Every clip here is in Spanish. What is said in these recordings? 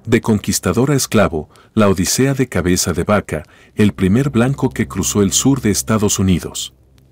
De conquistador a esclavo, la Odisea de Cabeza de Vaca, el primer blanco que cruzó el sur de Estados Unidos.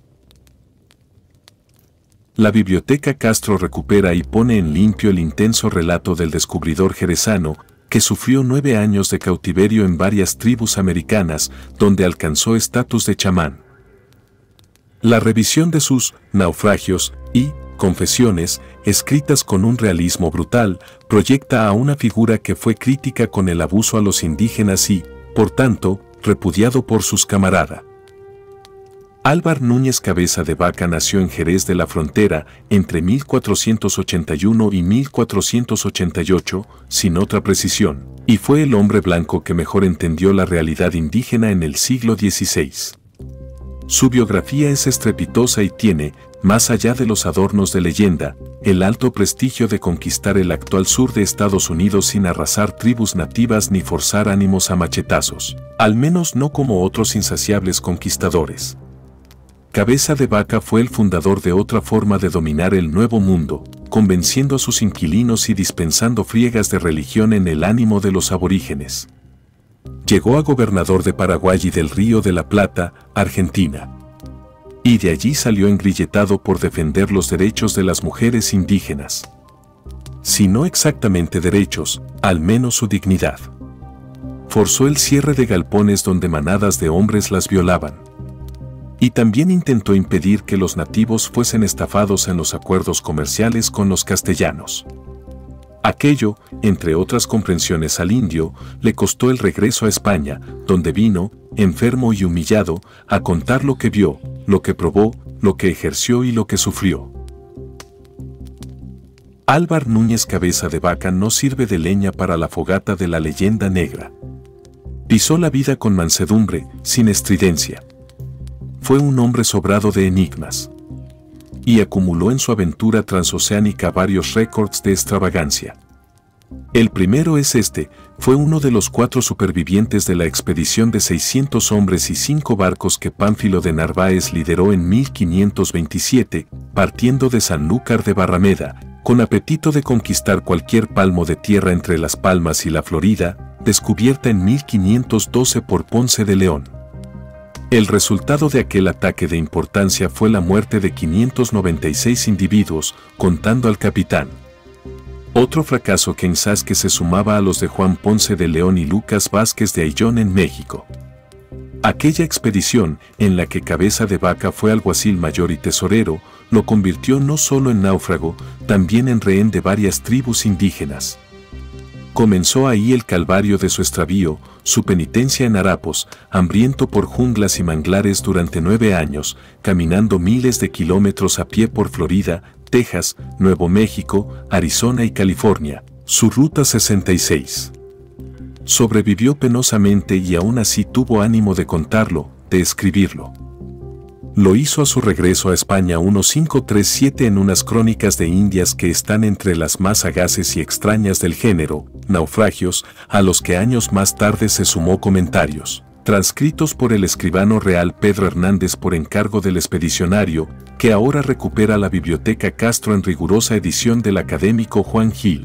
La Biblioteca Castro recupera y pone en limpio el intenso relato del descubridor jerezano, que sufrió 9 años de cautiverio en varias tribus americanas, donde alcanzó estatus de chamán. La revisión de sus naufragios y confesiones, escritas con un realismo brutal, proyecta a una figura que fue crítica con el abuso a los indígenas y, por tanto, repudiado por sus camaradas. Álvar Núñez Cabeza de Vaca nació en Jerez de la Frontera entre 1481 y 1488, sin otra precisión, y fue el hombre blanco que mejor entendió la realidad indígena en el siglo XVI. Su biografía es estrepitosa y tiene, más allá de los adornos de leyenda, el alto prestigio de conquistar el actual sur de Estados Unidos sin arrasar tribus nativas ni forzar ánimos a machetazos, al menos no como otros insaciables conquistadores. Cabeza de Vaca fue el fundador de otra forma de dominar el Nuevo Mundo, convenciendo a sus inquilinos y dispensando friegas de religión en el ánimo de los aborígenes. Llegó a gobernador de Paraguay y del Río de la Plata, Argentina. Y de allí salió engrilletado por defender los derechos de las mujeres indígenas. Si no exactamente derechos, al menos su dignidad. Forzó el cierre de galpones donde manadas de hombres las violaban. Y también intentó impedir que los nativos fuesen estafados en los acuerdos comerciales con los castellanos. Aquello, entre otras comprensiones al indio, le costó el regreso a España, donde vino, enfermo y humillado, a contar lo que vio, lo que probó, lo que ejerció y lo que sufrió. Álvar Núñez Cabeza de Vaca no sirve de leña para la fogata de la leyenda negra. Pisó la vida con mansedumbre, sin estridencia. Fue un hombre sobrado de enigmas. Y acumuló en su aventura transoceánica varios récords de extravagancia. El primero es fue uno de los 4 supervivientes de la expedición de 600 hombres y 5 barcos que Pánfilo de Narváez lideró en 1527, partiendo de Sanlúcar de Barrameda, con apetito de conquistar cualquier palmo de tierra entre Las Palmas y la Florida, descubierta en 1512 por Ponce de León. El resultado de aquel ataque de importancia fue la muerte de 596 individuos, contando al capitán. Otro fracaso quizás que se sumaba a los de Juan Ponce de León y Lucas Vázquez de Ayllón en México. Aquella expedición, en la que Cabeza de Vaca fue alguacil mayor y tesorero, lo convirtió no solo en náufrago, también en rehén de varias tribus indígenas. Comenzó ahí el calvario de su extravío, su penitencia en harapos, hambriento por junglas y manglares durante 9 años, caminando miles de kilómetros a pie por Florida, Texas, Nuevo México, Arizona y California, su ruta 66. Sobrevivió penosamente y aún así tuvo ánimo de contarlo, de escribirlo. Lo hizo a su regreso a España 1537 en unas crónicas de Indias que están entre las más sagaces y extrañas del género, naufragios, a los que años más tarde se sumó comentarios, transcritos por el escribano real Pedro Hernández por encargo del expedicionario, que ahora recupera la Biblioteca Castro en rigurosa edición del académico Juan Gil.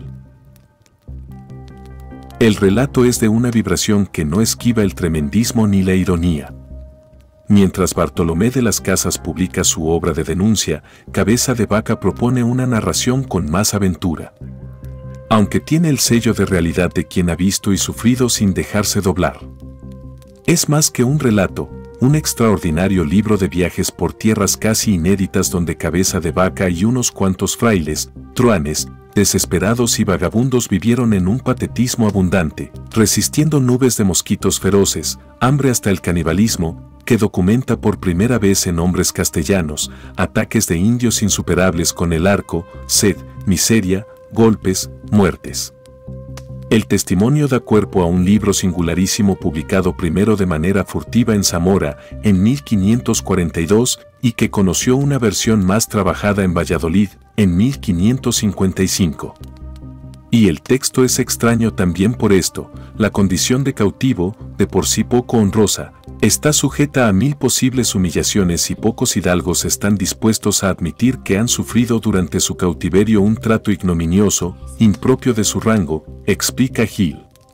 El relato es de una vibración que no esquiva el tremendismo ni la ironía. Mientras Bartolomé de las Casas publica su obra de denuncia, Cabeza de Vaca propone una narración con más aventura. Aunque tiene el sello de realidad de quien ha visto y sufrido sin dejarse doblar. Es más que un relato, un extraordinario libro de viajes por tierras casi inéditas donde Cabeza de Vaca y unos cuantos frailes, truhanes, desesperados y vagabundos vivieron en un patetismo abundante, resistiendo nubes de mosquitos feroces, hambre hasta el canibalismo, que documenta por primera vez en hombres castellanos, ataques de indios insuperables con el arco, sed, miseria, golpes, muertes. El testimonio da cuerpo a un libro singularísimo publicado primero de manera furtiva en Zamora, en 1542, y que conoció una versión más trabajada en Valladolid, en 1555. Y el texto es extraño también por esto, la condición de cautivo, de por sí poco honrosa, está sujeta a 1000 posibles humillaciones y pocos hidalgos están dispuestos a admitir que han sufrido durante su cautiverio un trato ignominioso, impropio de su rango, explica Gil.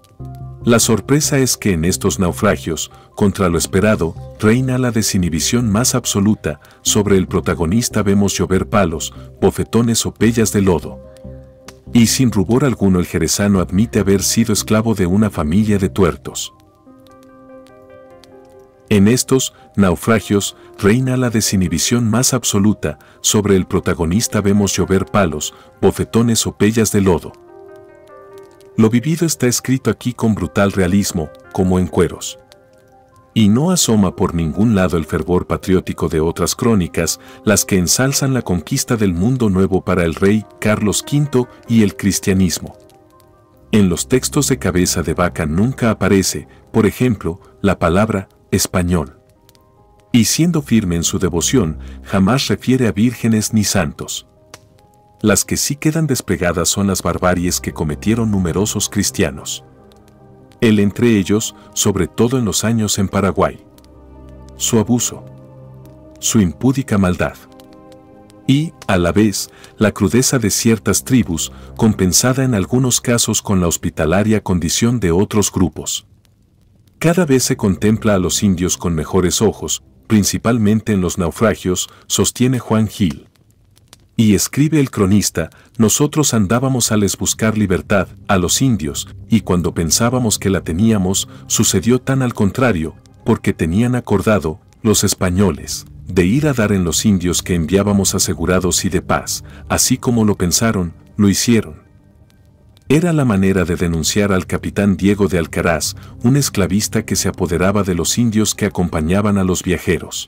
La sorpresa es que en estos naufragios, contra lo esperado, reina la desinhibición más absoluta. Sobre el protagonista vemos llover palos, bofetones o pellas de lodo. Y sin rubor alguno el jerezano admite haber sido esclavo de una familia de tuertos. En estos naufragios reina la desinhibición más absoluta. Sobre el protagonista vemos llover palos, bofetones o pellas de lodo. Lo vivido está escrito aquí con brutal realismo, como en cueros. Y no asoma por ningún lado el fervor patriótico de otras crónicas, las que ensalzan la conquista del mundo nuevo para el rey Carlos V y el cristianismo. En los textos de Cabeza de Vaca nunca aparece, por ejemplo, la palabra español. Y siendo firme en su devoción, jamás refiere a vírgenes ni santos. Las que sí quedan desplegadas son las barbaries que cometieron numerosos cristianos. Él entre ellos, sobre todo en los años en Paraguay. Su abuso. Su impúdica maldad. Y, a la vez, la crudeza de ciertas tribus, compensada en algunos casos con la hospitalaria condición de otros grupos. Cada vez se contempla a los indios con mejores ojos, principalmente en los naufragios, sostiene Juan Gil. Y escribe el cronista, nosotros andábamos a les buscar libertad, a los indios, y cuando pensábamos que la teníamos, sucedió tan al contrario, porque tenían acordado, los españoles, de ir a dar en los indios que enviábamos asegurados y de paz, así como lo pensaron, lo hicieron. Era la manera de denunciar al capitán Diego de Alcaraz, un esclavista que se apoderaba de los indios que acompañaban a los viajeros.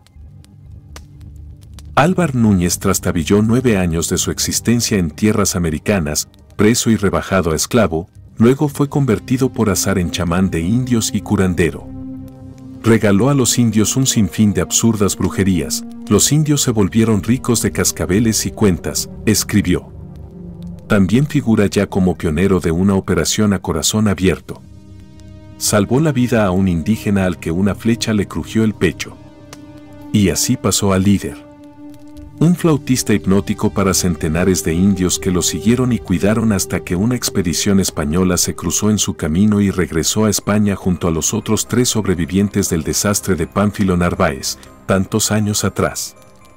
Álvar Núñez trastabilló 9 años de su existencia en tierras americanas, preso y rebajado a esclavo, luego fue convertido por azar en chamán de indios y curandero. Regaló a los indios un sinfín de absurdas brujerías, los indios se volvieron ricos de cascabeles y cuentas, escribió. También figura ya como pionero de una operación a corazón abierto. Salvó la vida a un indígena al que una flecha le crujió el pecho. Y así pasó al líder. Un flautista hipnótico para centenares de indios que lo siguieron y cuidaron hasta que una expedición española se cruzó en su camino y regresó a España junto a los otros 3 sobrevivientes del desastre de Pánfilo Narváez, tantos años atrás.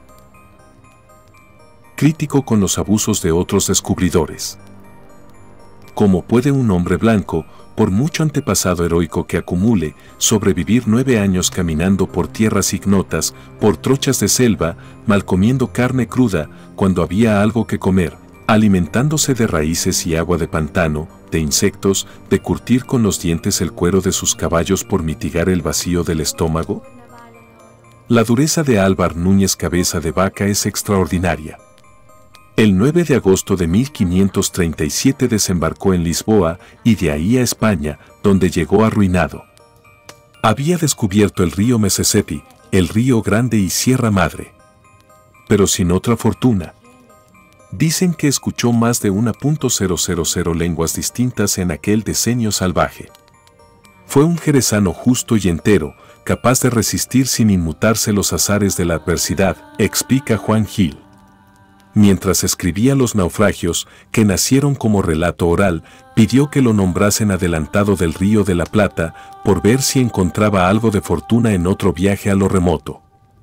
Crítico con los abusos de otros descubridores. ¿Cómo puede un hombre blanco, por mucho antepasado heroico que acumule, sobrevivir 9 años caminando por tierras ignotas, por trochas de selva, mal comiendo carne cruda, cuando había algo que comer, alimentándose de raíces y agua de pantano, de insectos, de curtir con los dientes el cuero de sus caballos por mitigar el vacío del estómago? La dureza de Álvar Núñez Cabeza de Vaca es extraordinaria. El 9 de agosto de 1537 desembarcó en Lisboa y de ahí a España, donde llegó arruinado. Había descubierto el río Mississippi, el río Grande y Sierra Madre. Pero sin otra fortuna. Dicen que escuchó más de 1.000 lenguas distintas en aquel decenio salvaje. Fue un jerezano justo y entero, capaz de resistir sin inmutarse los azares de la adversidad, explica Juan Gil. Mientras escribía Los naufragios, que nacieron como relato oral, pidió que lo nombrasen adelantado del Río de la Plata, por ver si encontraba algo de fortuna en otro viaje a lo remoto.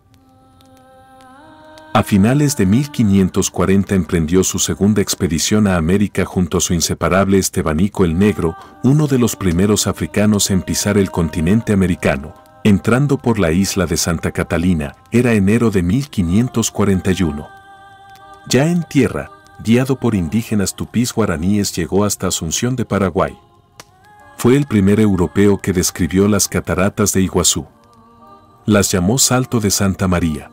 A finales de 1540 emprendió su segunda expedición a América junto a su inseparable Estebanico el Negro, uno de los primeros africanos en pisar el continente americano, entrando por la isla de Santa Catalina, era enero de 1541. Ya en tierra, guiado por indígenas tupís guaraníes, llegó hasta Asunción de Paraguay. Fue el primer europeo que describió las cataratas de Iguazú. Las llamó Salto de Santa María.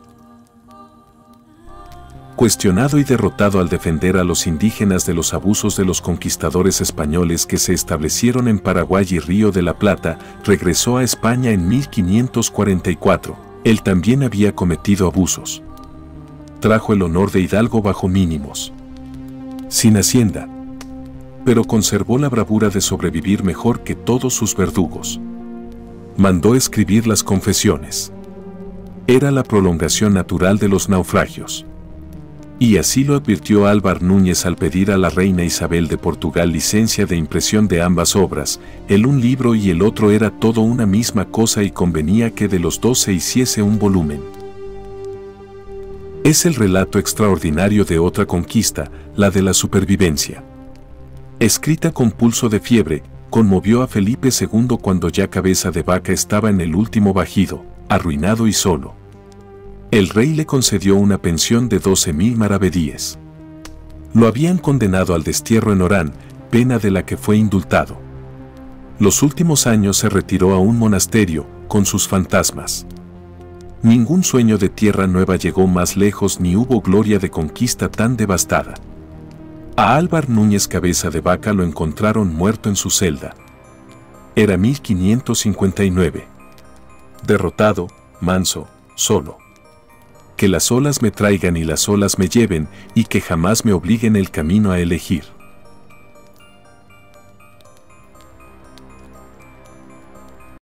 Cuestionado y derrotado al defender a los indígenas de los abusos de los conquistadores españoles que se establecieron en Paraguay y Río de la Plata, regresó a España en 1544. Él también había cometido abusos. Trajo el honor de hidalgo bajo mínimos, sin hacienda, pero conservó la bravura de sobrevivir mejor que todos sus verdugos. Mandó escribir las Confesiones. Era la prolongación natural de los naufragios. Y así lo advirtió Álvar Núñez al pedir a la reina Isabel de Portugal licencia de impresión de ambas obras, el un libro y el otro era todo una misma cosa y convenía que de los dos se hiciese un volumen. Es el relato extraordinario de otra conquista, la de la supervivencia. Escrita con pulso de fiebre, conmovió a Felipe II cuando ya Cabeza de Vaca estaba en el último bajido, arruinado y solo. El rey le concedió una pensión de 12.000 maravedíes. Lo habían condenado al destierro en Orán, pena de la que fue indultado. Los últimos años se retiró a un monasterio, con sus fantasmas. Ningún sueño de tierra nueva llegó más lejos ni hubo gloria de conquista tan devastada. A Álvar Núñez Cabeza de Vaca lo encontraron muerto en su celda. Era 1559. Derrotado, manso, solo. Que las olas me traigan y las olas me lleven, y que jamás me obliguen el camino a elegir.